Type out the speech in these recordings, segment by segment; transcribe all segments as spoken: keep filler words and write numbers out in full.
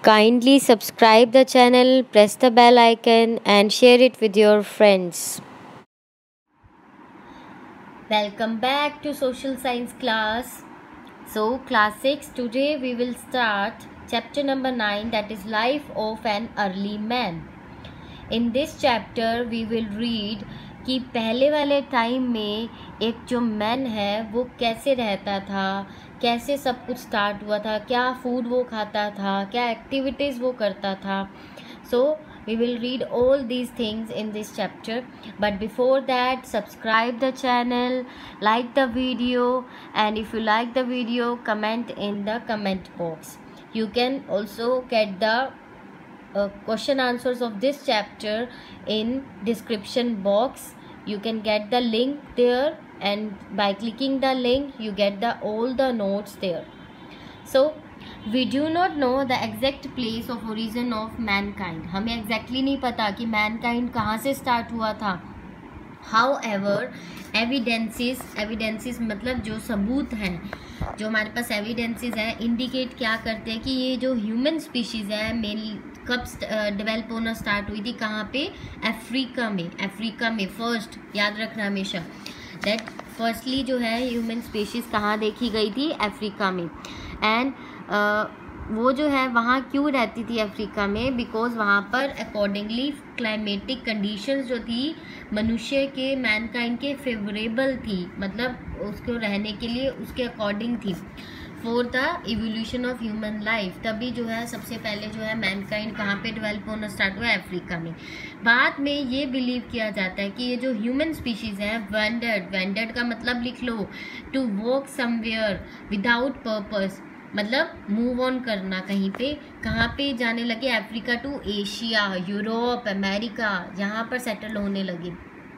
Kindly subscribe the channel, press the bell icon and share it with your friends. Welcome back to social science class. So class six, today we will start chapter number nine, that is life of an early man. In this chapter we will read कि पहले वाले time में एक जो man है वो कैसे रहता था, कैसे सब कुछ स्टार्ट हुआ था, क्या फूड वो खाता था, क्या एक्टिविटीज़ वो करता था. सो we will read all these things in this chapter, but before that subscribe the channel, like the video, and if you like the video comment in the comment box. You can also get the uh, question answers of this chapter in description box. You can get the link there, and by clicking the link you get the all the notes there. So we do not know the exact place of origin of mankind. हमें exactly नहीं पता कि mankind कहाँ से start हुआ था. However, evidences evidences मतलब जो सबूत हैं, जो हमारे पास evidences हैं, indicate क्या करते हैं कि ये जो human species है मेनली कब डेवलप होना स्टार्ट हुई थी, कहाँ पे, अफ्रीका में. अफ्रीका में फर्स्ट, याद रखना हमेशा दैट फर्स्टली जो है ह्यूमन स्पीशीज़ कहाँ देखी गई थी, अफ्रीका में. एंड uh, वो जो है वहाँ क्यों रहती थी अफ्रीका में, बिकॉज वहाँ पर अकॉर्डिंगली क्लाइमेटिक कंडीशंस जो थी मनुष्य के, मैनकाइंड के फेवरेबल थी, मतलब उसको रहने के लिए उसके अकॉर्डिंग थी for the evolution of human life. तभी जो है सबसे पहले जो है मैनकाइंड कहाँ पे डेवलप होना स्टार्ट हुआ, अफ्रीका में. बाद में ये बिलीव किया जाता है कि ये जो ह्यूमन स्पीशीज़ है वेंडर्ड, वेंडर्ड का मतलब लिख लो, to walk somewhere without purpose, मतलब मूव ऑन करना कहीं पे. कहाँ पे जाने लगे, Africa to Asia, Europe, America, यहाँ पर सेटल होने लगे.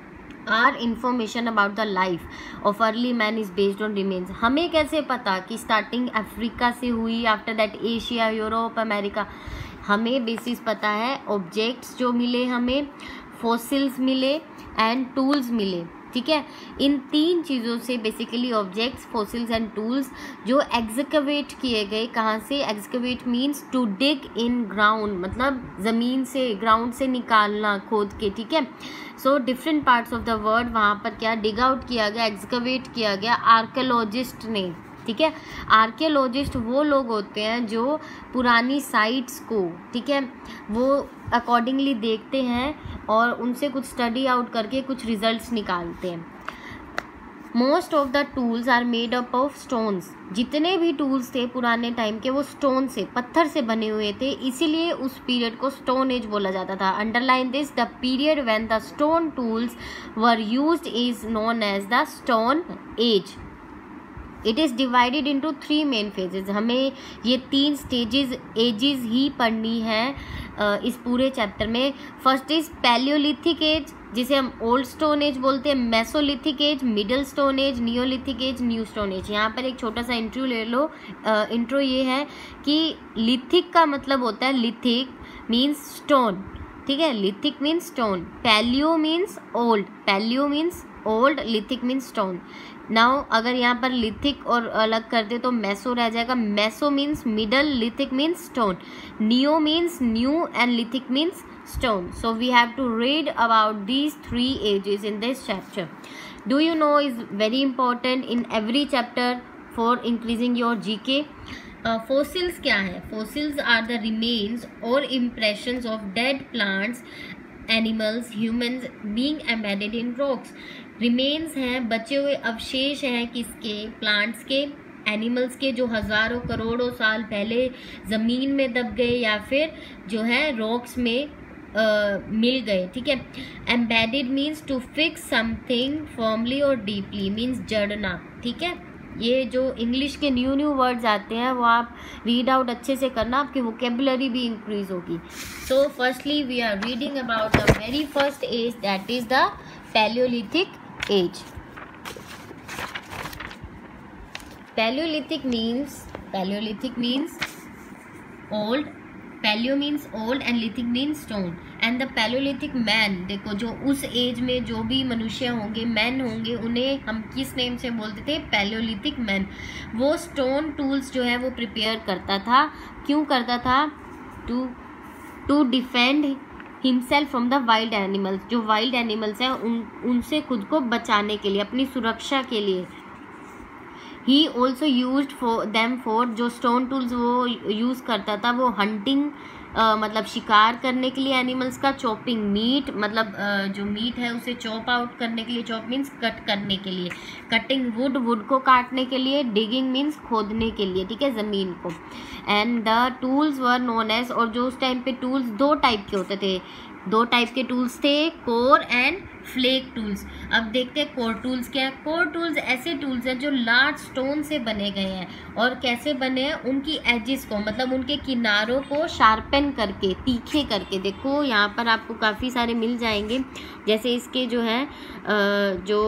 Our information about the life of early man is based on remains. हमें कैसे पता कि स्टार्टिंग अफ्रीका से हुई, after that Asia, Europe, America. हमें बेसिस पता है, ऑब्जेक्ट्स जो मिले हमें, फॉसिल्स मिले एंड टूल्स मिले. ठीक है, इन तीन चीज़ों से basically objects, fossils and tools जो एग्जिकवेट किए गए. कहाँ से, excavate means to dig in ground, मतलब ज़मीन से, ग्राउंड से निकालना, खोद के. ठीक है, so different parts of the world वहाँ पर क्या डिग आउट किया गया, एग्जिकवेट किया गया आर्कियोलॉजिस्ट ने. ठीक है, आर्कियोलॉजिस्ट वो लोग होते हैं जो पुरानी साइट्स को, ठीक है, वो अकॉर्डिंगली देखते हैं और उनसे कुछ स्टडी आउट करके कुछ रिजल्ट्स निकालते हैं. Most of the tools are made up of stones. जितने भी टूल्स थे पुराने टाइम के वो स्टोन से, पत्थर से बने हुए थे, इसीलिए उस पीरियड को स्टोन एज बोला जाता था. Underline this, the period when the stone tools were used is known as the stone age. It is divided into three main phases. हमें ये तीन स्टेजेस, एजेस ही पढ़नी है इस पूरे चैप्टर में. फर्स्ट इज पैलियोलिथिक एज, जिसे हम ओल्ड स्टोन एज बोलते हैं, mesolithic age, middle stone age, neolithic age, new stone age. यहाँ पर एक छोटा सा इंट्रो ले लो. इंट्रो ये है कि लिथिक का मतलब होता है, लिथिक मीन्स स्टोन. ठीक है, lithic means stone. Palaeo means old, palaeo means old, lithic means stone. Now अगर यहाँ पर लिथिक और अलग कर दे तो मेसो रह जाएगा. Meso means middle, lithic means stone, neo means new and lithic means stone. So we have to read about these three ages in this chapter. Do you know is very important in every chapter for increasing your G K. uh, fossils क्या है, fossils are the remains or impressions of dead plants, animals, humans being embedded in rocks. remains हैं, बचे हुए अवशेष हैं किसके, plants के, animals के, जो हज़ारों करोड़ों साल पहले ज़मीन में दब गए या फिर जो है रॉक्स में Uh, मिल गए. ठीक है, embedded means to fix something firmly और डीपली, मीन्स जड़ना. ठीक है, ये जो इंग्लिश के न्यू न्यू वर्ड्स आते हैं वो आप रीड आउट अच्छे से करना, आपकी वोकेबुलरी भी इंक्रीज होगी. So firstly we are reading about the very first age, that is the palaeolithic age. Palaeolithic means, palaeolithic means old, palaeo means old and lithic means stone. And the palaeolithic man, देखो जो उस as में जो भी मनुष्य होंगे, man होंगे, उन्हें हम किस नेम से बोलते थे, पैलियोलिथिक मैन. वो स्टोन टूल्स जो है वो प्रिपेयर करता था. क्यों करता था, to to defend himself from the wild animals, जो वाइल्ड एनिमल्स हैं उन उनसे खुद को बचाने के लिए, अपनी सुरक्षा के लिए। He also use for them for, जो स्टोन टूल्स वो यूज़ करता था वो हंटिंग Uh, मतलब शिकार करने के लिए एनिमल्स का, चॉपिंग मीट मतलब uh, जो मीट है उसे चॉप आउट करने के लिए, चॉप मीन्स कट करने के लिए, कटिंग वुड वुड को काटने के लिए, डिगिंग मीन्स खोदने के लिए, ठीक है, ज़मीन को। And the tools were known as, और जो उस टाइम पे टूल्स दो टाइप के होते थे, दो टाइप के टूल्स थे, कोर एंड फ्लेक टूल्स। अब देखते हैं कोर टूल्स क्या है। कोर टूल्स ऐसे टूल्स हैं जो लार्ज स्टोन से बने गए हैं, और कैसे बने हैं, उनकी एजेस को मतलब उनके किनारों को शार्पन करके, तीखे करके, देखो यहाँ पर आपको काफ़ी सारे मिल जाएंगे, जैसे इसके जो है जो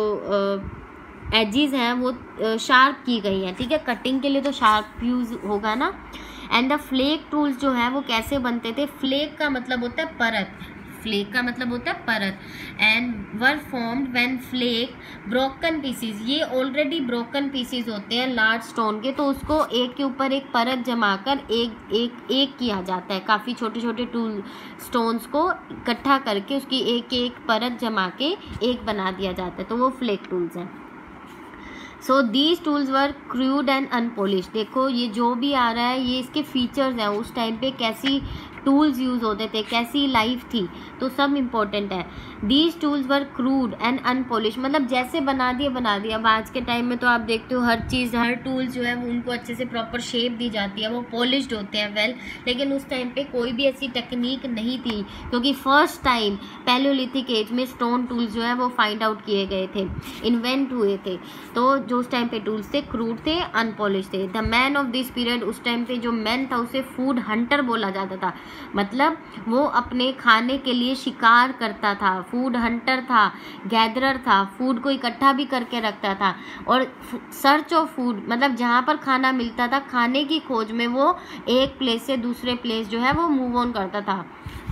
एजेस हैं वो शार्प की गई हैं, ठीक है, कटिंग के लिए तो शार्प यूज़ होगा ना। एंड द फ्लेक टूल्स जो है वो कैसे बनते थे, फ्लेक का मतलब होता है परत, फ्लेक का मतलब होता है परत। And were formed when flake broken pieces, ये ऑलरेडी ब्रोकन पीसीज होते हैं लार्ज स्टोन के, तो उसको एक के ऊपर एक परत जमाकर एक एक एक किया जाता है, काफ़ी छोटे छोटे टूल स्टोन्स को इकट्ठा करके उसकी एक एक परत जमा के एक बना दिया जाता है, तो वो फ्लेक टूल्स हैं। So these tools were crude and unpolish, देखो ये जो भी आ रहा है ये इसके फीचर्स हैं, उस टाइम पे कैसी टूल्स यूज़ होते थे, कैसी लाइफ थी, तो सब इम्पोर्टेंट है। These tools were crude and unpolish, मतलब जैसे बना दिया बना दिया। अब आज के टाइम में तो आप देखते हो हर चीज़, हर टूल्स जो है वो उनको अच्छे से प्रॉपर शेप दी जाती है, वो पॉलिश्ड होते हैं वेल, लेकिन उस टाइम पे कोई भी ऐसी टेक्निक नहीं थी, क्योंकि फर्स्ट टाइम पैलियोलिथिक एज में स्टोन टूल्स जो है वो फाइंड आउट किए गए थे, इन्वेंट हुए थे। तो जो उस टाइम पे टूल्स थे क्रूड थे, अनपॉलिश थे। The man of this period, उस टाइम पे जो मैन था उसे फूड हंटर बोला जाता था, मतलब वो अपने खाने के लिए शिकार करता था, फूड हंटर था, गैदरर था, फूड को इकट्ठा भी करके रखता था, और सर्च ऑफ फूड मतलब जहाँ पर खाना मिलता था, खाने की खोज में वो एक प्लेस से दूसरे प्लेस जो है वो मूव ऑन करता था।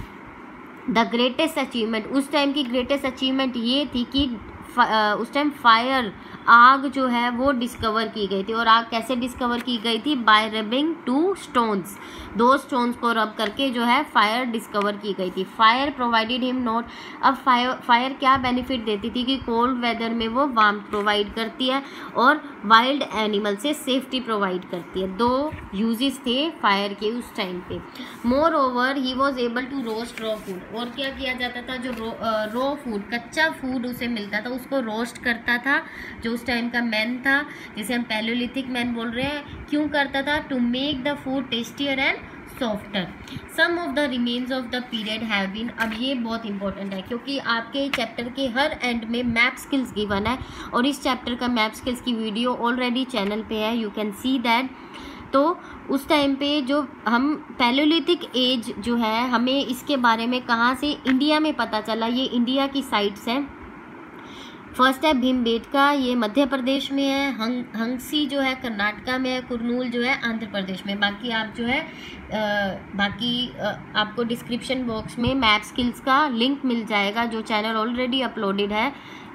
द ग्रेटेस्ट अचीवमेंट, उस टाइम की ग्रेटेस्ट अचीवमेंट ये थी कि उस टाइम फायर, आग जो है वो डिस्कवर की गई थी, और आग कैसे डिस्कवर की गई थी, बाय रबिंग टू स्टोन्स, दो स्टोन्स को रब करके जो है फायर डिस्कवर की गई थी। फायर प्रोवाइडेड हिम नॉट, अब फायर फायर क्या बेनिफिट देती थी कि कोल्ड वेदर में वो वार्मथ प्रोवाइड करती है और वाइल्ड एनिमल से सेफ्टी प्रोवाइड करती है, दो यूजेस थे फायर के उस टाइम पे। Moreover he was able to roast raw food, और क्या किया जाता था, जो रो रॉ फूड कच्चा फूड उसे मिलता था उसको रोस्ट करता था, जो उस टाइम का मैन था, जिसे हम पैलियोलिथिक मैन बोल रहे हैं, क्यों करता था, to make the food tastier and softer. Some of the remains of the period have been, अब ये बहुत इंपॉर्टेंट है क्योंकि आपके चैप्टर के हर एंड में मैप स्किल्स गिवन है, और इस चैप्टर का मैप स्किल्स की वीडियो ऑलरेडी चैनल पे है, यू कैन सी दैट। तो उस टाइम पे जो हम पैलियोलिथिक एज जो है, हमें इसके बारे में कहाँ से इंडिया में पता चला, ये इंडिया की साइट्स हैं। फर्स्ट है भीमबेटका, ये मध्य प्रदेश में है, हंग हंगसी जो है कर्नाटका में है, कुरनूल जो है आंध्र प्रदेश में। बाकी आप जो है आ, बाकी आ, आपको डिस्क्रिप्शन बॉक्स में मैप स्किल्स का लिंक मिल जाएगा, जो चैनल ऑलरेडी अपलोडेड है,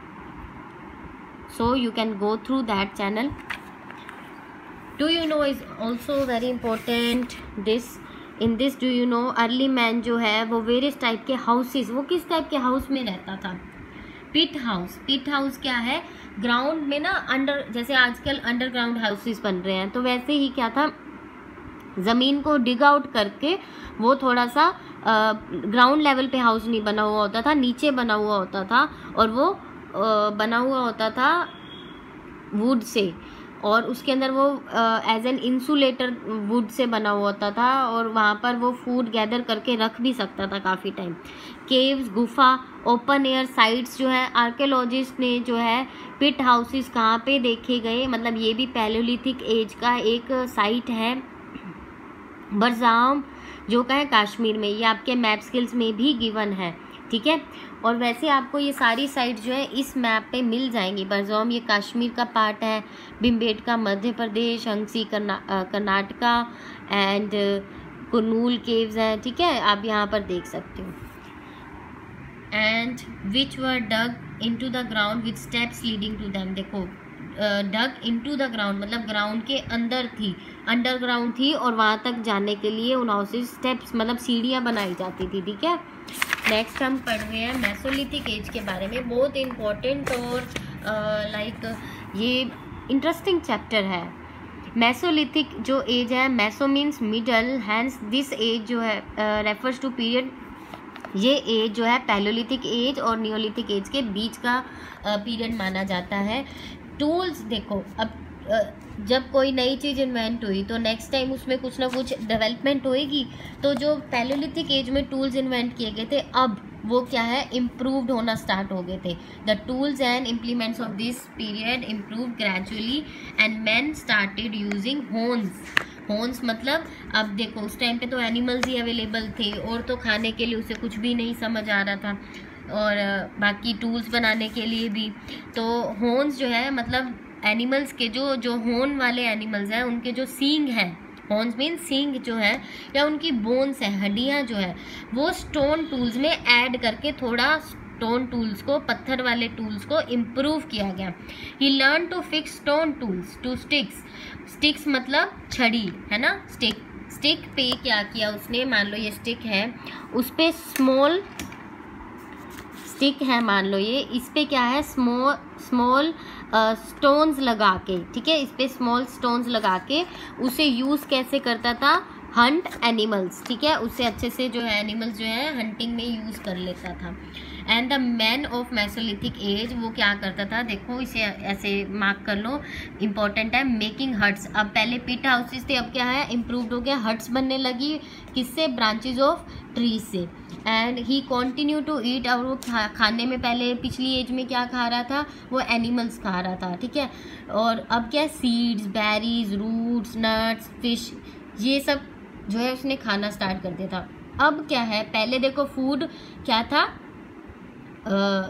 so you can go through that channel. Do you know is also very important this, in this do you know early man जो है वो वेरियस टाइप के हाउसेज, वो किस टाइप के हाउस में रहता था, पिट हाउस। पिट हाउस क्या है, ग्राउंड में ना अंडर, जैसे आजकल अंडरग्राउंड हाउसेस बन रहे हैं, तो वैसे ही क्या था, ज़मीन को डिग आउट करके वो थोड़ा सा ग्राउंड लेवल पे हाउस नहीं बना हुआ होता था, नीचे बना हुआ होता था, और वो आ, बना हुआ होता था वुड से, और उसके अंदर वो as an insulator would say बना हुआ होता था, और वहाँ पर वो फूड गैदर करके रख भी सकता था काफ़ी टाइम। केव्स, गुफा, ओपन एयर साइट्स जो है, आर्कियोलॉजिस्ट ने जो है पिट हाउसेस कहाँ पे देखे गए, मतलब ये भी पैलियोलिथिक एज का एक साइट है, बरजाम जो का है काश्मीर में, ये आपके मैप स्किल्स में भी गिवन है, ठीक है। और वैसे आपको ये सारी साइट जो है इस मैप पे मिल जाएंगी। बरजौम ये कश्मीर का पार्ट है, भीमबेटका मध्य प्रदेश, हंगसी कर्नाटका, एंड कुरनूल केव्स हैं, ठीक है, आप यहाँ पर देख सकते हो। And which were dug into the ground with steps leading to them, देखो डग इनटू द ग्राउंड, मतलब ग्राउंड के अंदर थी, अंडरग्राउंड थी, और वहाँ तक जाने के लिए उन हाउसेज स्टेप्स मतलब सीढ़ियाँ बनाई जाती थी। ठीक है, नेक्स्ट हम पढ़ रहे हैं मेसोलिथिक एज के बारे में। बहुत इम्पोर्टेंट और लाइक uh, ये इंटरेस्टिंग चैप्टर है। मेसोलिथिक जो एज है, meso means middle, hence this age जो है रेफर्स टू पीरियड, ये एज जो है पैलोलिथिक एज और नियोलिथिक एज के बीच का पीरियड uh, माना जाता है। टूल्स देखो, अब uh, जब कोई नई चीज़ इन्वेंट हुई तो नेक्स्ट टाइम उसमें कुछ ना कुछ डेवलपमेंट होएगी। तो जो पैलोलिथिक एज में टूल्स इन्वेंट किए गए थे, अब वो क्या है, इम्प्रूव्ड होना स्टार्ट हो गए थे। The tools and implements of this period improve gradually and man started using hones. Hones मतलब, अब देखो उस टाइम पे तो एनिमल्स ही अवेलेबल थे, और तो खाने के लिए उसे कुछ भी नहीं समझ आ रहा था, और बाकी टूल्स बनाने के लिए भी। तो होन्स जो है मतलब एनिमल्स के जो जो होन वाले एनिमल्स हैं उनके जो सींग हैं, हॉर्न्स मीन सींग जो है, या उनकी बोन्स है, हड्डियाँ जो है, वो स्टोन टूल्स में ऐड करके थोड़ा स्टोन टूल्स को, पत्थर वाले टूल्स को इम्प्रूव किया गया। He learn to fix stone tools to sticks. Sticks मतलब छड़ी है ना, स्टिक। स्टिक पे क्या किया उसने, मान लो ये स्टिक है, उस पर स्मॉल स्टिक है, मान लो ये, इस पे क्या है, स्मॉल स्मॉल स्टोन्स लगा के, ठीक है, इस पे स्मॉल स्टोन्स लगा के उसे यूज़ कैसे करता था, हंट एनिमल्स। ठीक है, उससे अच्छे से जो है एनिमल्स जो है हंटिंग में यूज़ कर लेता था। And the man of Mesolithic age, वो क्या करता था, देखो इसे ऐसे मार्क कर लो, इंपॉर्टेंट है, मेकिंग हट्स। अब पहले पिट हाउसेस थे, अब क्या है, इम्प्रूव्ड हो गया, हट्स बनने लगी, किससे, ब्रांचेज ऑफ ट्रीज से। And he continue to eat, और वो खा, खाने में पहले पिछली एज में क्या खा रहा था, वो एनिमल्स खा रहा था। ठीक है, और अब क्या, seeds, berries, roots, nuts, fish, ये सब जो है उसने खाना स्टार्ट कर दिया था। अब क्या है, पहले देखो फूड क्या था, आ,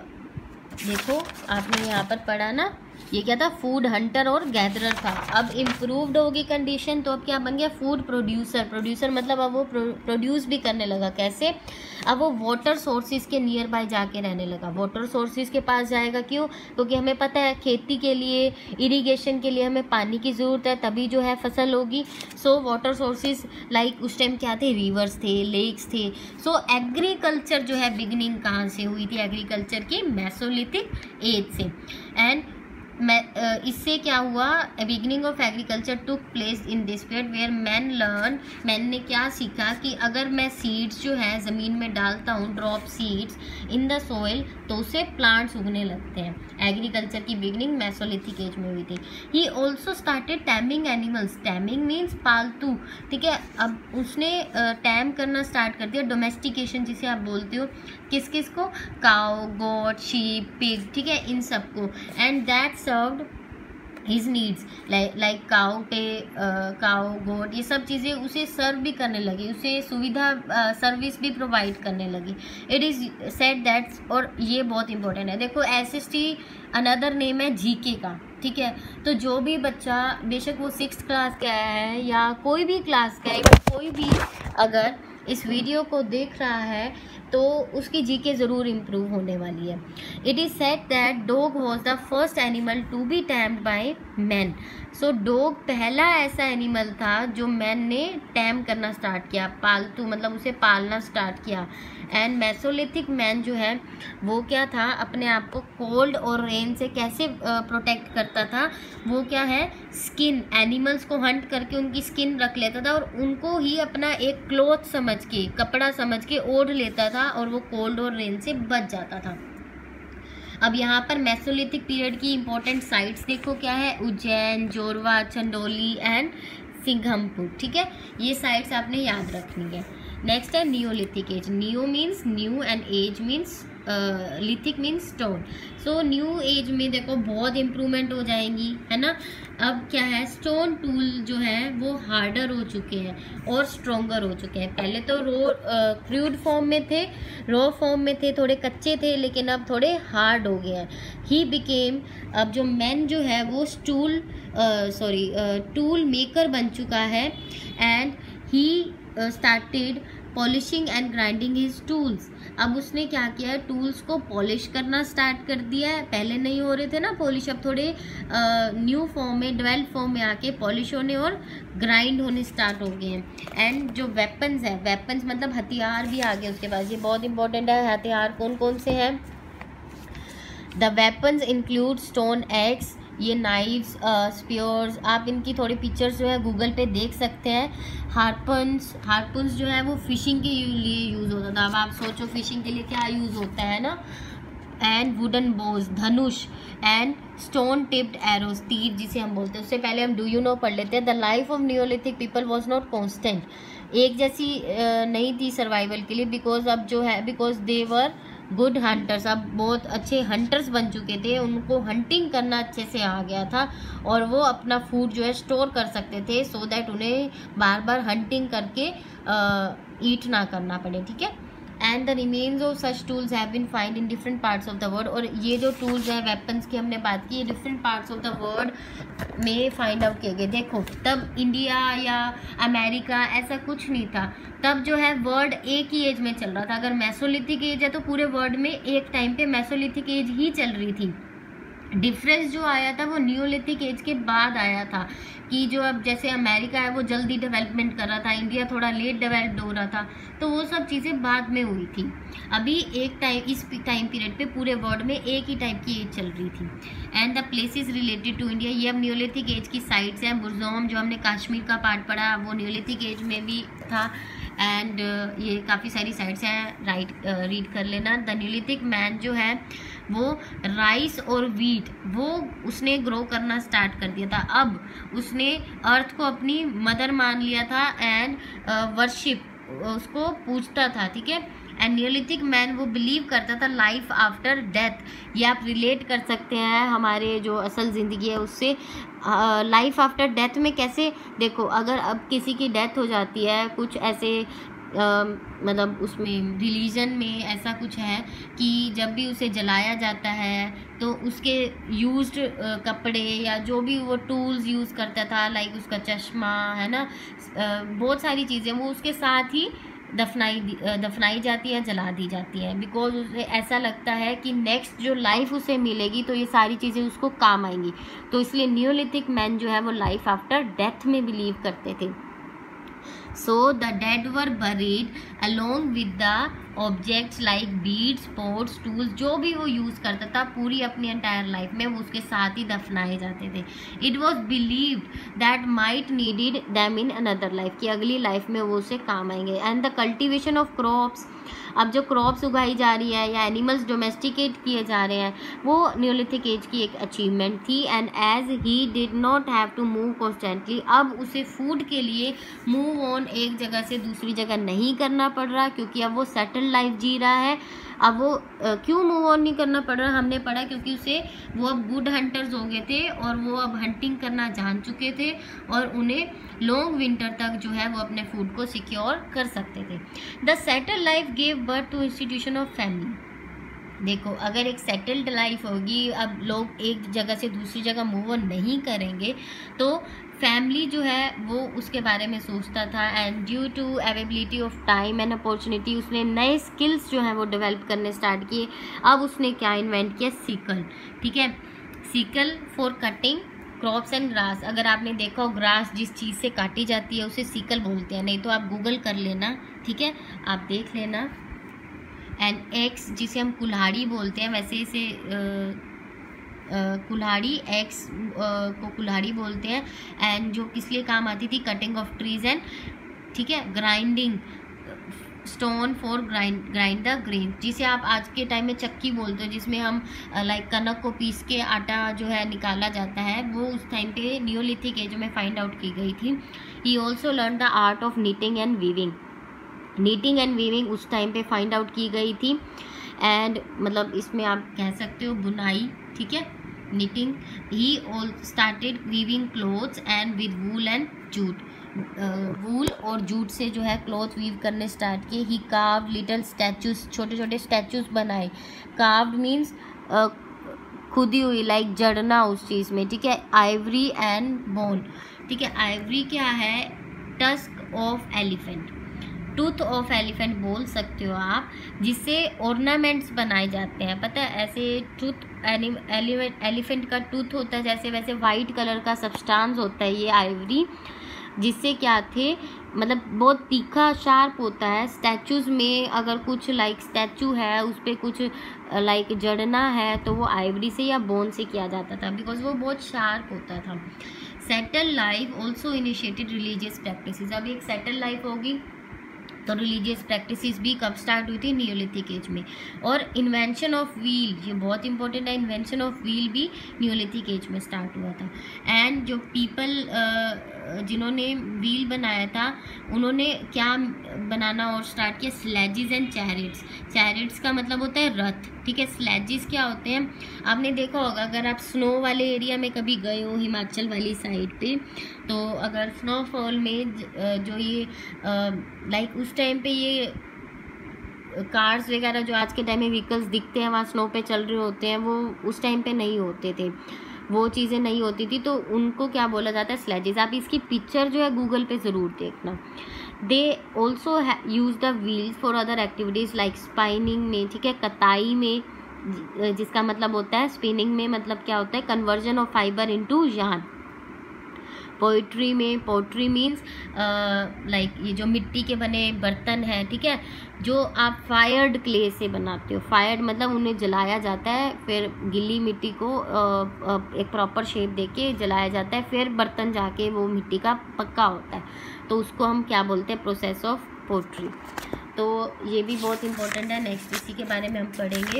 देखो आपने यहाँ पर पढ़ा ना, ये क्या था, फूड हंटर और गैदरर था। अब इम्प्रूव्ड होगी कंडीशन, तो अब क्या बन गया, फूड प्रोड्यूसर। प्रोड्यूसर मतलब अब वो प्रोड्यूस भी करने लगा, कैसे, अब वो वाटर सोर्सेज के नियर बाय जाके रहने लगा। वाटर सोर्सेज के पास जाएगा, क्यों, क्योंकि हमें पता है खेती के लिए, इरिगेशन के लिए हमें पानी की ज़रूरत है, तभी जो है फसल होगी। सो वाटर सोर्सेज लाइक उस टाइम क्या थे, रिवर्स थे, लेक्स थे। सो एग्रीकल्चर जो है बिगनिंग कहाँ से हुई थी, एग्रीकल्चर की मेसोलिथिक एज से। एंड मैं इससे क्या हुआ, beginning of agriculture took place in this period where man learn. Man ने क्या सीखा कि अगर मैं सीड्स जो है ज़मीन में डालता हूँ, drop seeds in the soil, तो उससे प्लांट्स उगने लगते हैं। एग्रीकल्चर की बिगनिंग मेसोलिथिक एज में हुई थी। He also started taming animals. Taming means पालतू। ठीक है, अब उसने टैम करना स्टार्ट कर दिया, डोमेस्टिकेशन जिसे आप बोलते हो, किस किस को, काउ, गोट, शीप, पिग, ठीक है, इन सबको। And that served his needs, like cow पे काउ, गोट, ये सब चीज़ें उसे सर्व भी करने लगी, उसे सुविधा सर्विस uh, भी प्रोवाइड करने लगी। इट इज़ सेड दैट, और ये बहुत इंपॉर्टेंट है, देखो S S T another name है जीके का। ठीक है, तो जो भी बच्चा, बेशक वो सिक्स क्लास का है या कोई भी क्लास का है, कोई भी अगर इस वीडियो को देख रहा है तो उसकी जीके ज़रूर इम्प्रूव होने वाली है। It is said that dog was the first animal to be tamed by man. So dog पहला ऐसा एनिमल था जो मैन ने टैम करना स्टार्ट किया, पालतू मतलब उसे पालना स्टार्ट किया। एंड मेसोलिथिक मैन जो है वो क्या था, अपने आप को कोल्ड और रेन से कैसे प्रोटेक्ट करता था, वो क्या है, स्किन, एनिमल्स को हंट करके उनकी स्किन रख लेता था और उनको ही अपना एक क्लॉथ समझ के, कपड़ा समझ के ओढ़ लेता था, और वो कोल्ड और रेन से बच जाता था। अब यहाँ पर मेसोलिथिक पीरियड की इंपॉर्टेंट साइट्स देखो क्या है, उज्जैन, जोरवा, चंदौली एंड सिंघमपुर। ठीक है, ये साइट्स आपने याद रखनी है। नेक्स्ट है Neolithic age. Neo means new and age means lithic means stone. So new age में देखो बहुत इम्प्रूवमेंट हो जाएंगी, है ना। अब क्या है, स्टोन टूल जो है वो हार्डर हो चुके हैं और स्ट्रोंगर हो चुके हैं। पहले तो रो क्रूड फॉर्म में थे, रॉ फॉर्म में थे, थोड़े कच्चे थे, लेकिन अब थोड़े हार्ड हो गए हैं। ही बिकेम, अब जो मैन जो है वो स्टूल सॉरी टूल मेकर बन चुका है। And he started polishing and grinding his tools. अब उसने क्या किया है, टूल्स को पॉलिश करना स्टार्ट कर दिया है। पहले नहीं हो रहे थे ना पॉलिश, अब थोड़े न्यू फॉर्म में, डेवलप फॉर्म में आके पॉलिश होने और ग्राइंड होने स्टार्ट हो गए हैं। एंड जो वेपन्स है, वेपन्स मतलब हथियार भी आ गए उसके पास। ये बहुत इंपॉर्टेंट है, हथियार कौन कौन से हैं। The weapons include stone axe, ये नाइव्स, स्पीयर्स, आप इनकी थोड़ी पिक्चर्स जो है गूगल पे देख सकते हैं। हार्पन्स, हार्पन्स जो है वो फिशिंग के लिए यूज़ होता था। अब आप सोचो फिशिंग के लिए क्या यूज़ होता है ना। एंड वुडन बोज, धनुष, एंड स्टोन टिप्ड एरोज, तीर जिसे हम बोलते हैं। उससे पहले हम डू यू नो पढ़ लेते हैं। The life of Neolithic people was not constant, एक जैसी नहीं थी सर्वाइवल के लिए। बिकॉज अब जो है, because they were good hunters, अब बहुत अच्छे हंटर्स बन चुके थे, उनको हंटिंग करना अच्छे से आ गया था और वो अपना फूड जो है स्टोर कर सकते थे, सो दैट उन्हें बार बार हंटिंग करके ईट ना करना पड़े, ठीक है। And the remains of such tools have been find in different parts of the world, और ये जो टूल्स हैं वेपन्स की हमने बात की, ये different parts of the world में फाइंड आउट किए गए। देखो तब इंडिया या अमेरिका ऐसा कुछ नहीं था, तब जो है वर्ल्ड एक ही एज में चल रहा था। अगर मेसोलिथिक एज है तो पूरे वर्ल्ड में एक टाइम पे मेसोलिथिक एज ही चल रही थी। डिफरेंस जो आया था वो नियोलिथिक एज के बाद आया था, कि जो अब जैसे अमेरिका है वो जल्दी डेवलपमेंट कर रहा था, इंडिया थोड़ा लेट डेवलप्ड हो रहा था, तो वो सब चीज़ें बाद में हुई थी। अभी एक टाइम, इस टाइम पीरियड पे पूरे वर्ल्ड में एक ही टाइप की एज चल रही थी। And the places related to India, ये अब नियोलिथिक एज की साइट्स हैं। बुरज़ोम जो हमने कश्मीर का पार्ट पढ़ा वो नियोलिथिक एज में भी था। एंड uh, ये काफ़ी सारी साइट्स हैं, राइट रीड कर लेना। द नियोलिथिक मैन जो है वो राइस और वीट वो उसने ग्रो करना स्टार्ट कर दिया था। अब उसने अर्थ को अपनी मदर मान लिया था एंड वर्शिप उसको पूछता था, ठीक है। एंड नियोलिथिक मैन वो बिलीव करता था लाइफ आफ्टर डेथ। ये आप रिलेट कर सकते हैं हमारे जो असल ज़िंदगी है उससे। लाइफ आफ्टर डेथ में कैसे, देखो अगर अब किसी की डेथ हो जाती है, कुछ ऐसे Uh, मतलब उसमें रिलीजन में ऐसा कुछ है कि जब भी उसे जलाया जाता है तो उसके यूज्ड uh, कपड़े या जो भी वो टूल्स यूज़ करता था, लाइक उसका चश्मा है ना, uh, बहुत सारी चीज़ें वो उसके साथ ही दफनाई दफनाई जाती है, जला दी जाती है। बिकॉज उसे ऐसा लगता है कि नेक्स्ट जो लाइफ उसे मिलेगी तो ये सारी चीज़ें उसको काम आएंगी, तो इसलिए नियोलिथिक मैन जो है वो लाइफ आफ्टर डेथ में बिलीव करते थे। So the dead were buried along with the objects like beads, pots, tools, जो भी वो यूज़ करता था पूरी अपनी एंटायर लाइफ में वो उसके साथ ही दफनाए जाते थे। It was believed that might needed them in another life, कि अगली लाइफ में वो उसे काम आएंगे। And the cultivation of crops, अब जो क्रॉप्स उगाई जा रही है या एनिमल्स डोमेस्टिकेट किए जा रहे हैं वो नियोलिथिक एज की एक अचीवमेंट थी। And as he did not have to move constantly, अब उसे फूड के लिए मूव ऑन एक जगह से दूसरी जगह नहीं करना पड़ रहा, क्योंकि अब वो सेटल लाइफ जी रहा है। अब वो क्यों मूव ऑन नहीं करना पड़ रहा, हमने पढ़ा क्योंकि उसे वो अब गुड हंटर्स हो गए थे और वो अब हंटिंग करना जान चुके थे और उन्हें लॉन्ग विंटर तक जो है वो अपने फूड को सिक्योर कर सकते थे। The settle life gave birth to institution of family. देखो अगर एक सेटल्ड लाइफ होगी, अब लोग एक जगह से दूसरी जगह मूव ऑन नहीं करेंगे तो फैमिली जो है वो उसके बारे में सोचता था। And due to availability of time and opportunity उसने नए स्किल्स जो हैं वो डेवलप करने स्टार्ट किए। अब उसने क्या इन्वेंट किया, सिकल, ठीक है, sickle for cutting crops and grass. अगर आपने देखा हो ग्रास जिस चीज़ से काटी जाती है उसे सिकल बोलते हैं, नहीं तो आप गूगल कर लेना, ठीक है, आप देख लेना। एंड एक्स जिसे हम कुल्हाड़ी बोलते हैं, वैसे इसे आ, Uh, कुल्हाड़ी एक्स uh, को कुल्हाड़ी बोलते हैं। एंड जो किस लिए काम आती थी, कटिंग ऑफ ट्रीज एंड, ठीक है, grinding stone for grind grind the grain, जिसे आप आज के टाइम में चक्की बोलते हो, जिसमें हम लाइक कनक को पीस के आटा जो है निकाला जाता है, वो उस टाइम पे नियोलिथिक एज में फाइंड आउट की गई थी। He also learn the art of knitting and weaving, knitting and weaving उस टाइम पे फाइंड आउट की गई थी। एंड मतलब इसमें आप कह सकते हो बुनाई, ठीक है, knitting. He all started weaving clothes and with wool and jute. Wool uh, और जूट से जो है क्लॉथ वीव करने स्टार्ट किए। ही कार्व्ड लिटिल स्टैचूज, छोटे छोटे स्टैचूज बनाए। कार्व्ड मीन्स uh, खुदी हुई, लाइक like जड़ना उस चीज़ में, ठीक है। आइवरी एंड बोन, ठीक है, आइवरी क्या है, tusk of elephant, tooth of elephant बोल सकते हो आप, जिससे ऑर्नामेंट्स बनाए जाते हैं। पता है ऐसे टूथ एलिफेंट एलिफेंट का टूथ होता है जैसे, वैसे वाइट कलर का सब्सटेंस होता है ये आइवरी, जिससे क्या थे मतलब बहुत तीखा शार्प होता है। स्टैचूज़ में अगर कुछ लाइक स्टैचू है उस पर कुछ लाइक जड़ना है तो वो आइवरी से या बोन से किया जाता था, बिकॉज वो बहुत शार्प होता था। Settle life also initiated religious practices. अब एक सेटल लाइफ होगी तो रिलीजियस प्रैक्टिसेस भी कब स्टार्ट हुई थी? नियोलिथिक एज में। और इन्वेंशन ऑफ व्हील, ये बहुत इंपॉर्टेंट है, इन्वेंशन ऑफ व्हील भी नियोलिथिक एज में स्टार्ट हुआ था। एंड जो पीपल जिन्होंने व्हील बनाया था उन्होंने क्या बनाना और स्टार्ट किया? स्लेजिस एंड चैरिट्स। चैरिट्स का मतलब होता है रथ, ठीक है। स्लेजिस क्या होते हैं? आपने देखा होगा अगर आप स्नो वाले एरिया में कभी गए हो हिमाचल वाली साइड पे, तो अगर स्नोफॉल में जो ये लाइक उस टाइम पे ये कार्स वगैरह जो आज के टाइम में व्हीकल्स दिखते हैं वहाँ स्नो पे चल रहे होते हैं, वो उस टाइम पे नहीं होते थे, वो चीज़ें नहीं होती थी, तो उनको क्या बोला जाता है? स्लेजेस। आप इसकी पिक्चर जो है गूगल पे ज़रूर देखना। They also use the wheels for other activities like spinning में, ठीक है, कताई में, जिसका मतलब होता है स्पिनिंग में मतलब क्या होता है? Conversion of fibre into yarn. Poetry में, पोट्री मीन्स लाइक ये जो मिट्टी के बने बर्तन हैं, ठीक है, जो आप फायर्ड क्ले से बनाते हो। फायर्ड मतलब उन्हें जलाया जाता है, फिर गिल्ली मिट्टी को uh, uh, एक प्रॉपर शेप देके जलाया जाता है, फिर बर्तन जाके वो मिट्टी का पक्का होता है, तो उसको हम क्या बोलते हैं? Process of pottery. तो ये भी बहुत इंपॉर्टेंट है, नेक्स्ट इसी के बारे में हम पढ़ेंगे।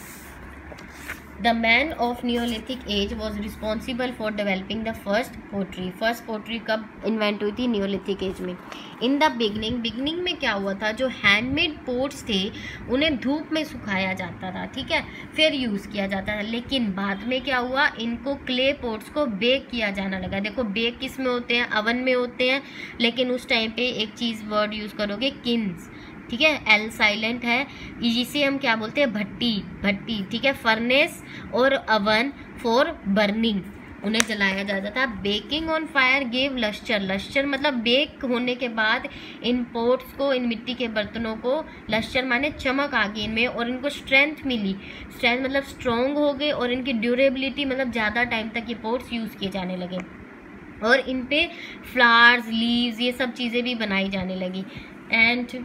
The man of Neolithic age was responsible for developing the first pottery. First pottery कब इन्वेंट हुई थी? Neolithic age में। In the beginning, beginning में क्या हुआ था? जो हैंडमेड पोट्स थे उन्हें धूप में सुखाया जाता था, ठीक है, फिर यूज़ किया जाता था। लेकिन बाद में क्या हुआ? इनको क्ले पोट्स को बेक किया जाना लगा। देखो बेक किस में होते हैं? अवन में होते हैं, लेकिन उस टाइम पे एक चीज़ वर्ड यूज़ करोगे, किन्स, ठीक है, एल साइलेंट है, जिसे हम क्या बोलते हैं? भट्टी, भट्टी, ठीक है। फर्नेस और अवन फॉर बर्निंग, उन्हें जलाया जाता था। Baking on fire gave lustre. Lustre मतलब बेक होने के बाद इन पोट्स को, इन मिट्टी के बर्तनों को, लश्चर माने चमक आ गई इनमें और इनको स्ट्रेंथ मिली। स्ट्रेंथ मतलब स्ट्रॉन्ग हो गए और इनकी ड्यूरेबिलिटी मतलब ज़्यादा टाइम तक ये पोट्स यूज़ किए जाने लगे और इन पे फ्लावर्स, लीव्स, ये सब चीज़ें भी बनाई जाने लगी। And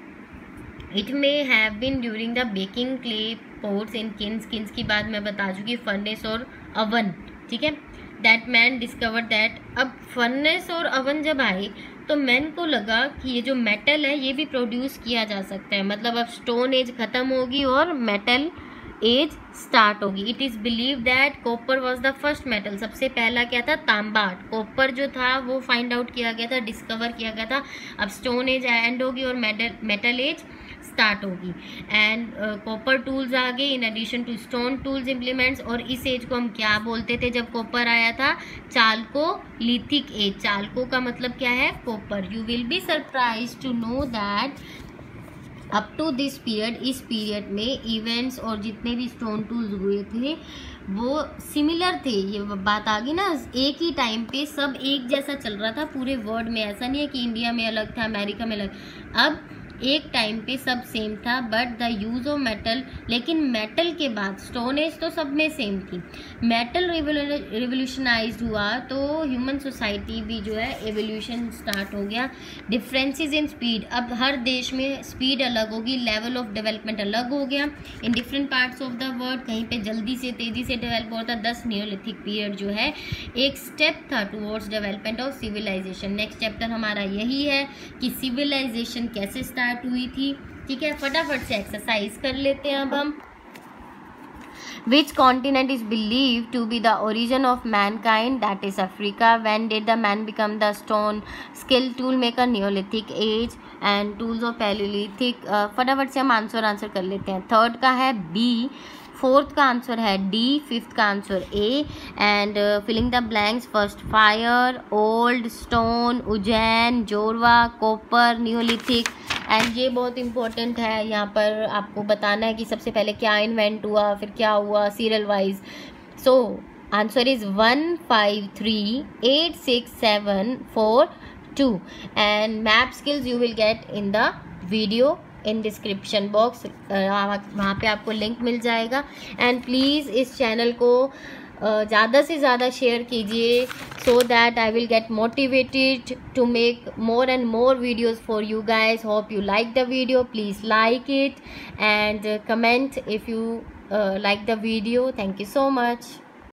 it may have been during the baking clay pots in kilns. Kilns की बात मैं बता चुकी, फर्नेस और अवन, ठीक है। दैट मैन डिस्कवर दैट, अब फर्नेस और अवन जब आए तो मैन को लगा कि ये जो मेटल है ये भी प्रोड्यूस किया जा सकता है, मतलब अब स्टोन एज ख़त्म होगी और मेटल एज स्टार्ट होगी। It is believe that copper was the first metal. सबसे पहला क्या था? तांबा। कॉपर जो था वो फाइंड आउट किया गया था, डिस्कवर किया गया था। अब स्टोन एज एंड होगी और मेटल मेटल एज स्टार्ट होगी। एंड कॉपर टूल्स आ गए in addition to stone tools implements. और इस एज को हम क्या बोलते थे जब कॉपर आया था? चालको लिथिक एज। चालको का मतलब क्या है? Copper. You will be surprise to know that up to this period, इस पीरियड में इवेंट्स और जितने भी स्टोन टूल्स हुए थे वो सिमिलर थे। ये बात आ गई ना, एक ही टाइम पे सब एक जैसा चल रहा था पूरे वर्ल्ड में। ऐसा नहीं है कि इंडिया में अलग था, अमेरिका में अलग। अब एक टाइम पे सब सेम था, but the use of metal, लेकिन मेटल के बाद स्टोन एज तो सब में सेम थी। मेटल रिवोल्यूशनाइज हुआ तो ह्यूमन सोसाइटी भी जो है एवोल्यूशन स्टार्ट हो गया। डिफरेंसेस इन स्पीड, अब हर देश में स्पीड अलग होगी, लेवल ऑफ डेवलपमेंट अलग हो गया in different parts of the world. कहीं पे जल्दी से तेज़ी से डेवलप होता। दस नियोलिथिक पीरियड जो है एक स्टेप था towards development of civilisation. Next chapter हमारा यही है कि सिविलाइजेशन कैसे स्टार्ट हुई थी, ठीक है। फटाफट से एक्सरसाइज कर लेते हैं अब हम। Which continent is believed to be the origin of mankind? That is Africa. When did the man become the stone skill tool maker? Neolithic age and tools of Paleolithic. uh, फटाफट से हम answer answer कर लेते हैं। Third का है B, fourth का answer है डी, फिफ्थ का answer A. And filling the blanks, first fire, old, stone, Ujjain, Jorwa, copper, Neolithic. एंड ये बहुत इंपॉर्टेंट है, यहाँ पर आपको बताना है कि सबसे पहले क्या इन्वेंट हुआ, फिर क्या हुआ serial wise. So answer is one five three eight six seven four two and map skills you will get in the video in description box, वहाँ पे आपको लिंक मिल जाएगा। एंड प्लीज़ इस चैनल को ज़्यादा से ज़्यादा शेयर कीजिए so that I will get motivated to make more and more videos for you guys. Hope you like the video. Please like it and uh, comment if you uh, like the video. Thank you so much.